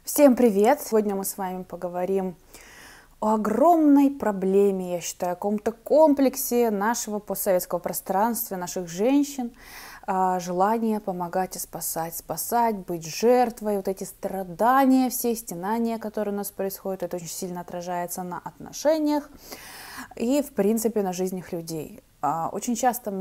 Всем привет! Сегодня мы с вами поговорим о огромной проблеме, я считаю, о каком-то комплексе нашего постсоветского пространства, наших женщин, желание помогать и спасать, быть жертвой, вот эти страдания, все стенания, которые у нас происходят, это очень сильно отражается на отношениях и, в принципе, на жизнях людей. Очень часто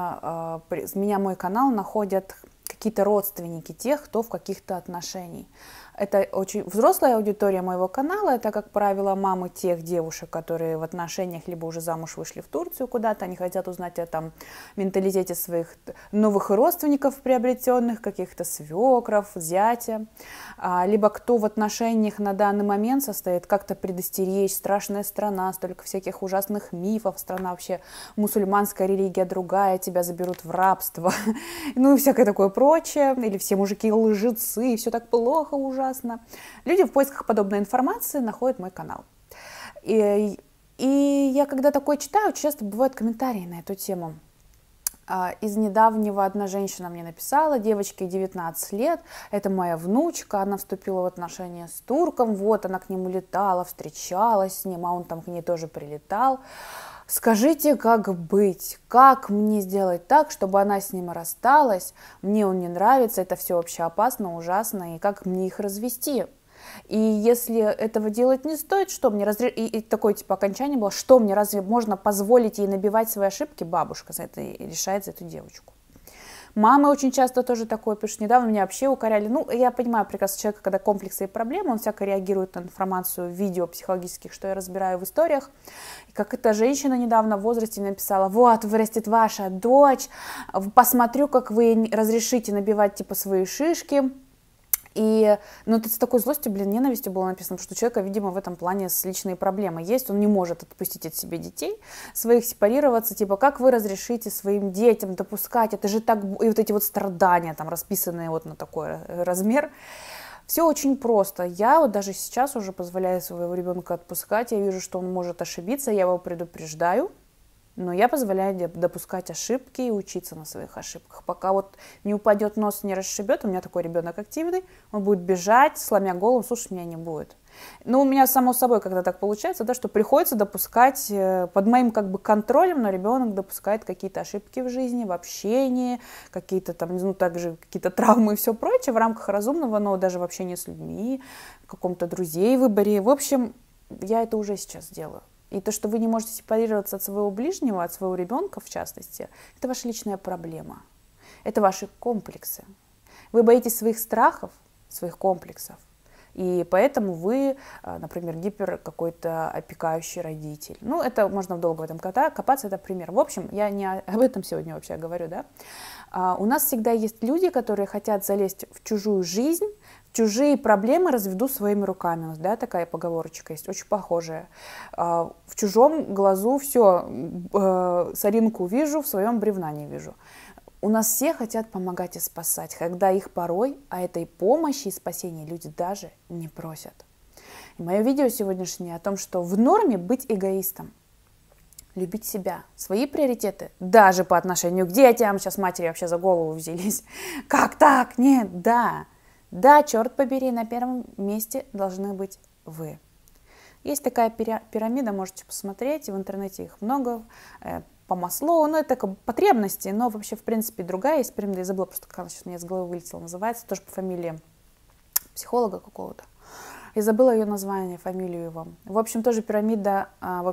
меня мой канал находят какие-то родственники тех, кто в каких-то отношениях. Это очень взрослая аудитория моего канала, это, как правило, мамы тех девушек, которые в отношениях либо уже замуж вышли в Турцию куда-то, они хотят узнать о менталитете своих новых родственников приобретенных, каких-то свекров, зятя, либо кто в отношениях на данный момент состоит, как-то предостеречь, страшная страна, столько всяких ужасных мифов, страна вообще мусульманская, религия другая, тебя заберут в рабство, ну и всякое такое прочее, или все мужики лжецы, все так плохо, ужасно. Люди в поисках подобной информации находят мой канал. И я, когда такое читаю, часто бывают комментарии на эту тему. Из недавнего одна женщина мне написала: девочке 19 лет, это моя внучка, она вступила в отношения с турком, вот она к нему летала, встречалась с ним, а он там к ней тоже прилетал. Скажите, как быть, как мне сделать так, чтобы она с ним рассталась, мне он не нравится, это все вообще опасно, ужасно, и как мне их развести? И если этого делать не стоит, что мне и такое типа окончание было, что мне разве можно позволить ей набивать свои ошибки? Бабушка за это решает за эту девочку. Мамы очень часто тоже такое пишут. Недавно меня вообще укоряли. Ну, я понимаю прекрасно человека, когда комплексы и проблемы, он всяко реагирует на информацию в видео психологических, что я разбираю в историях. И как эта женщина недавно в возрасте написала: вот, вырастет ваша дочь, посмотрю, как вы разрешите набивать типа свои шишки. И, это с такой злостью, ненавистью было написано, потому что у человека, видимо, в этом плане личные проблемы есть, он не может отпустить от себя детей своих, сепарироваться, типа, как вы разрешите своим детям допускать, это же так, и вот эти вот страдания, там, расписанные вот на такой размер. Все очень просто. Я вот даже сейчас уже позволяю своего ребенка отпускать, я вижу, что он может ошибиться, я его предупреждаю, но я позволяю допускать ошибки и учиться на своих ошибках. Пока вот не упадет нос, не расшибет, у меня такой ребенок активный, он будет бежать, сломя голову, слушать меня не будет. Но у меня само собой, когда так получается, да, что приходится допускать под моим контролем, но ребенок допускает какие-то ошибки в жизни, в общении, какие-то там, также какие-то травмы и все прочее в рамках разумного, но даже в общении с людьми, в каком-то друзей выборе. В общем, я это уже сейчас делаю. И то, что вы не можете сепарироваться от своего ближнего, от своего ребенка, в частности, это ваша личная проблема. Это ваши комплексы. Вы боитесь своих страхов, своих комплексов. И поэтому вы, например, гипер какой-то опекающий родитель. Это можно долго в этом копаться, это пример. В общем, я не об этом сегодня вообще говорю, да. У нас всегда есть люди, которые хотят залезть в чужую жизнь, чужие проблемы разведу своими руками. У нас, да, такая поговорочка есть, очень похожая. В чужом глазу все, соринку вижу, в своем бревна не вижу. У нас все хотят помогать и спасать, когда их порой, а этой помощи и спасения люди даже не просят. И мое видео сегодняшнее о том, что в норме быть эгоистом. Любить себя, свои приоритеты, даже по отношению к детям. Сейчас матери вообще за голову взялись. Как так? Нет, да. Да, черт побери, на первом месте должны быть вы. Есть такая пирамида, можете посмотреть, в интернете их много, по Маслоу, это потребности, но вообще, в принципе, другая есть пирамида, я забыла просто, как она сейчас у меня из головы вылетела, называется, тоже по фамилии психолога какого-то. Я забыла ее название, фамилию его. В общем, тоже пирамида,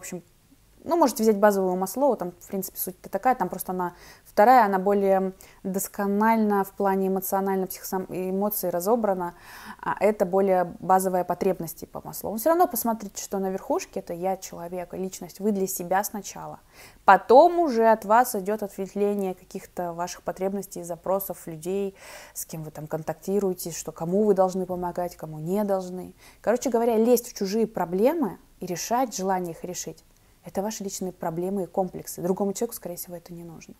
можете взять базовую Маслоу, там, в принципе, суть-то такая, там просто она вторая, она более досконально в плане эмоциональных эмоций разобрана, а это более базовые потребности по Маслоу. Но все равно посмотрите, что на верхушке, это я, человек, личность, вы для себя сначала. Потом уже от вас идет ответвление каких-то ваших потребностей, запросов людей, с кем вы там контактируете, что кому вы должны помогать, кому не должны. Короче говоря, лезть в чужие проблемы и решать, желание их решить, это ваши личные проблемы и комплексы. Другому человеку, скорее всего, это не нужно.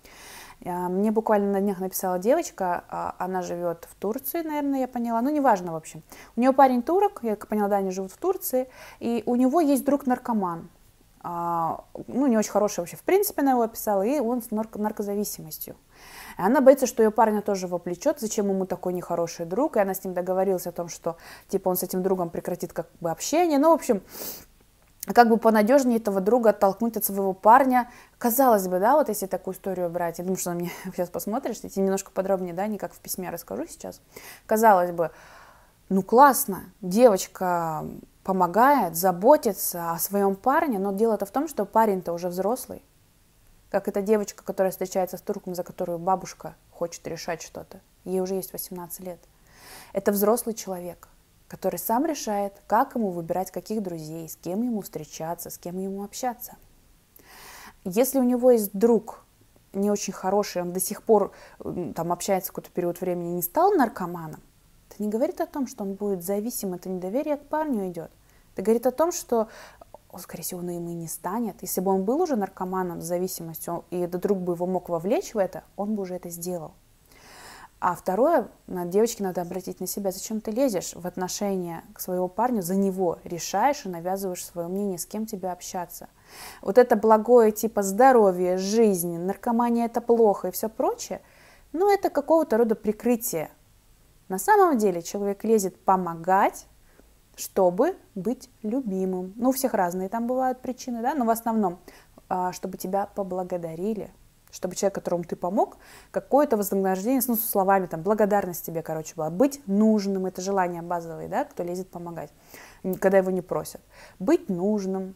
Мне буквально на днях написала девочка, она живет в Турции, наверное, я поняла, неважно, в общем. У нее парень турок, я как поняла, да, они живут в Турции, и у него есть друг наркоман. Не очень хороший вообще, в принципе, она его описала, и он с наркозависимостью. И она боится, что ее парня тоже вовлечет, зачем ему такой нехороший друг, и она с ним договорилась о том, что типа он с этим другом прекратит как бы общение. Ну, в общем, как бы понадежнее этого друга оттолкнуть от своего парня. Казалось бы, да, вот если такую историю брать, я думаю, что на меня сейчас посмотришь, я тебе немножко подробнее, да, не как в письме расскажу сейчас. Казалось бы, ну классно, девочка помогает, заботится о своем парне, но дело-то в том, что парень-то уже взрослый. Как эта девочка, которая встречается с турком, за которую бабушка хочет решать что-то. Ей уже есть 18 лет. Это взрослый человек, который сам решает, как ему выбирать каких друзей, с кем ему встречаться, с кем ему общаться. Если у него есть друг не очень хороший, он до сих пор там общается какой-то период времени, не стал наркоманом, это не говорит о том, что он будет зависим, это недоверие к парню идет. Это говорит о том, что, скорее всего, он им и не станет. Если бы он был уже наркоманом с зависимостью, и этот друг бы его мог вовлечь в это, он бы уже это сделал. А второе, девочке надо обратить на себя, зачем ты лезешь в отношения к своему парню, за него решаешь и навязываешь свое мнение, с кем тебе общаться. Вот это благое типа здоровье, жизни, наркомания это плохо и все прочее, ну это какого-то рода прикрытие. На самом деле человек лезет помогать, чтобы быть любимым. Ну у всех разные там бывают причины, да, но в основном, чтобы тебя поблагодарили. Чтобы человек, которому ты помог, какое-то вознаграждение, ну, со словами, там, благодарность тебе, короче, была. Быть нужным, это желание базовое, да, кто лезет помогать, когда его не просят. Быть нужным,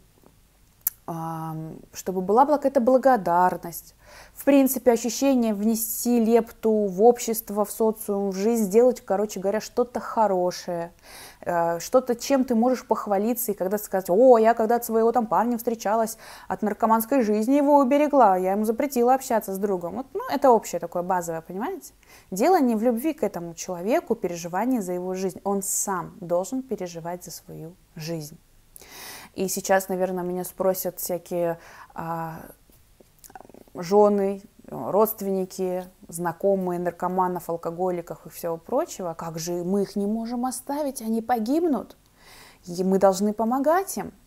чтобы была какая-то благодарность. В принципе, ощущение внести лепту в общество, в социум, в жизнь, сделать, короче говоря, что-то хорошее, что-то, чем ты можешь похвалиться, и когда сказать: о, я когда-то своего там парня встречалась, от наркоманской жизни его уберегла, я ему запретила общаться с другом. Вот, ну, это общее такое базовое, понимаете? Дело не в любви к этому человеку, переживании за его жизнь. Он сам должен переживать за свою жизнь. И сейчас, наверное, меня спросят всякие жены, родственники, знакомые наркоманов, алкоголиков и всего прочего. Как же мы их не можем оставить, они погибнут. И мы должны помогать им.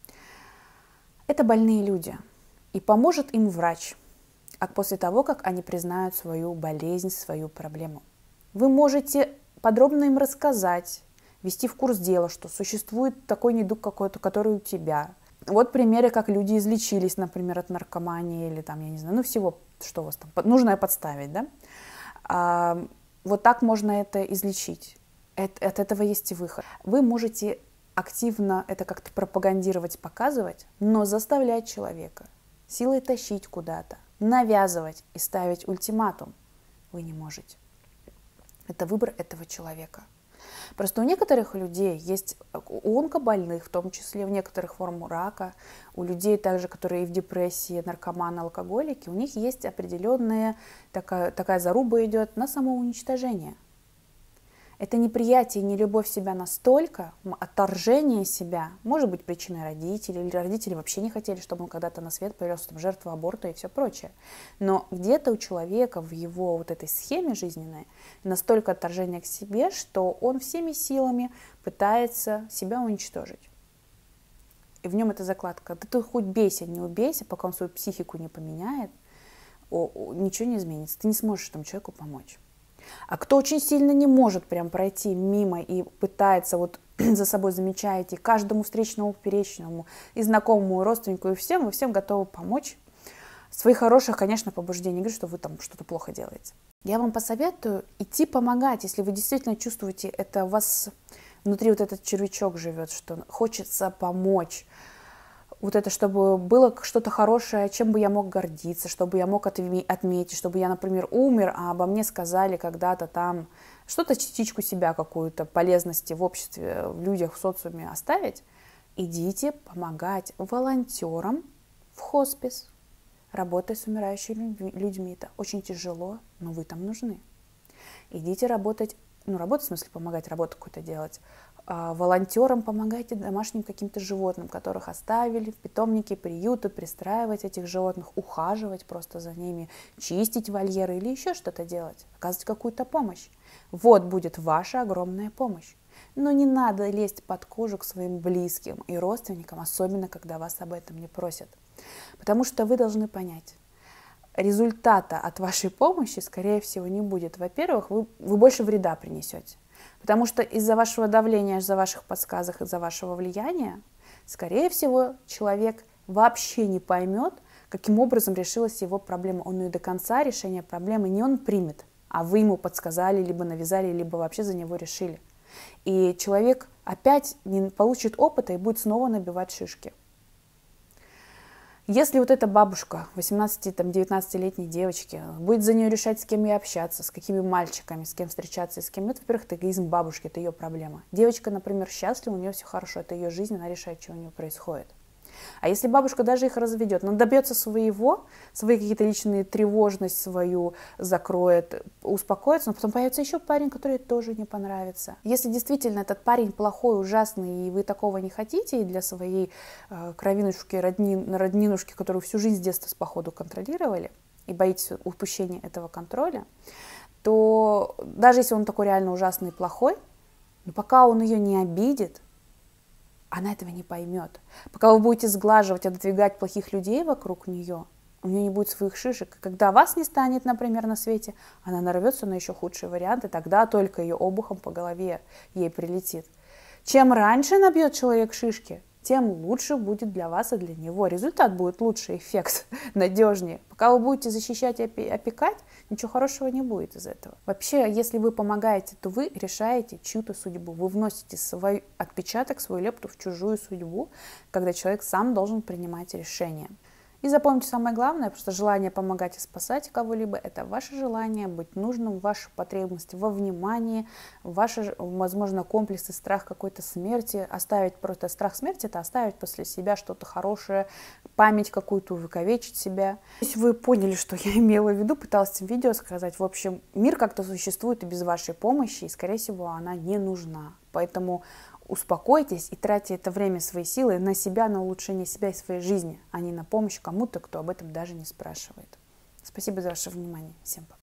Это больные люди. И поможет им врач, после того, как они признают свою болезнь, свою проблему. Вы можете подробно им рассказать, ввести в курс дела, что существует такой недуг какой-то, который у тебя. Вот примеры, как люди излечились, например, от наркомании или там, я не знаю, ну всего, что у вас там, нужно подставить, да? Вот так можно это излечить. От этого есть и выход. Вы можете активно это как-то пропагандировать, показывать, но заставлять человека, силой тащить куда-то, навязывать и ставить ультиматум вы не можете. Это выбор этого человека. Просто у некоторых людей есть, у онкобольных, в том числе у некоторых форм рака, у людей также, которые и в депрессии, наркоманы, алкоголики, у них есть определенная такая заруба идет на самоуничтожение. Это неприятие, не любовь себя настолько, отторжение себя, может быть причиной родителей, или родители вообще не хотели, чтобы он когда-то на свет появился, там, жертва аборта и все прочее. Но где-то у человека в его вот этой схеме жизненной настолько отторжение к себе, что он всеми силами пытается себя уничтожить. И в нем эта закладка: да ты хоть бейся, не убейся, пока он свою психику не поменяет, ничего не изменится, ты не сможешь этому человеку помочь. А кто очень сильно не может прям пройти мимо и пытается вот за собой замечать, и каждому встречному, поперечному, и знакомому, и родственнику, и всем, вы всем готовы помочь. Своих хороших, конечно, побуждений, не говорю, что вы там что-то плохо делаете. Я вам посоветую идти помогать, если вы действительно чувствуете, это у вас внутри вот этот червячок живет, что хочется помочь. Вот это, чтобы было что-то хорошее, чем бы я мог гордиться, чтобы я мог отметить, чтобы я, например, умер, а обо мне сказали когда-то там что-то, частичку себя какую-то, полезности в обществе, в людях, в социуме оставить. Идите помогать волонтерам в хоспис, работая с умирающими людьми. Это очень тяжело, но вы там нужны. Идите работать, работать в смысле помогать, работу какую-то делать. Волонтерам помогайте домашним каким-то животным, которых оставили в питомнике, приюты, пристраивать этих животных, ухаживать просто за ними, чистить вольеры или еще что-то делать, оказывать какую-то помощь. Вот будет ваша огромная помощь. Но не надо лезть под кожу к своим близким и родственникам, особенно когда вас об этом не просят. Потому что вы должны понять, результата от вашей помощи, скорее всего, не будет. Во-первых, вы больше вреда принесете. Потому что из-за вашего давления, из-за ваших подсказок, из-за вашего влияния, скорее всего, человек вообще не поймет, каким образом решилась его проблема. Он ее до конца решения проблемы не он примет, а вы ему подсказали, либо навязали, либо вообще за него решили. И человек опять не получит опыта и будет снова набивать шишки. Если вот эта бабушка 18-19-летней девочки будет за нее решать, с кем ей общаться, с какими мальчиками, с кем встречаться и с кем, это, во-первых, это эгоизм бабушки, это ее проблема. Девочка, например, счастлива, у нее все хорошо, это ее жизнь, она решает, что у нее происходит. А если бабушка даже их разведет, она добьется свои какие-то личные тревожность свою закроет, успокоится, но потом появится еще парень, который тоже не понравится. Если действительно этот парень плохой, ужасный, и вы такого не хотите, и для своей кровинушки, роднинушки, которую всю жизнь с детства с походу контролировали, и боитесь упущения этого контроля, то даже если он такой реально ужасный и плохой, но пока он ее не обидит, она этого не поймет. Пока вы будете сглаживать, отодвигать плохих людей вокруг нее, у нее не будет своих шишек. Когда вас не станет, например, на свете, она нарвется на еще худшие варианты, тогда только ее обухом по голове ей прилетит. Чем раньше набьет человек шишки, тем лучше будет для вас и для него. Результат будет лучше, эффект надежнее. Пока вы будете защищать и опекать, ничего хорошего не будет из этого. Вообще, если вы помогаете, то вы решаете чью-то судьбу. Вы вносите свой отпечаток, свою лепту в чужую судьбу, когда человек сам должен принимать решения. И запомните самое главное, просто желание помогать и спасать кого-либо – это ваше желание быть нужным, ваша потребность во внимании, ваши, возможно, комплексы, страх какой-то смерти. Оставить просто страх смерти – это оставить после себя что-то хорошее, память какую-то, увековечить себя. Если вы поняли, что я имела в виду, пыталась этим видео сказать, в общем, мир как-то существует и без вашей помощи, и, скорее всего, она не нужна. Поэтому успокойтесь и тратьте это время, свои силы на себя, на улучшение себя и своей жизни, а не на помощь кому-то, кто об этом даже не спрашивает. Спасибо за ваше внимание. Всем пока.